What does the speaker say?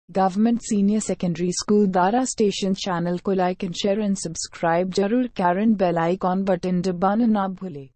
Government senior secondary school Dara station channel को like and share and subscribe जरूर करें। बेल icon button दबाना ना भूलें।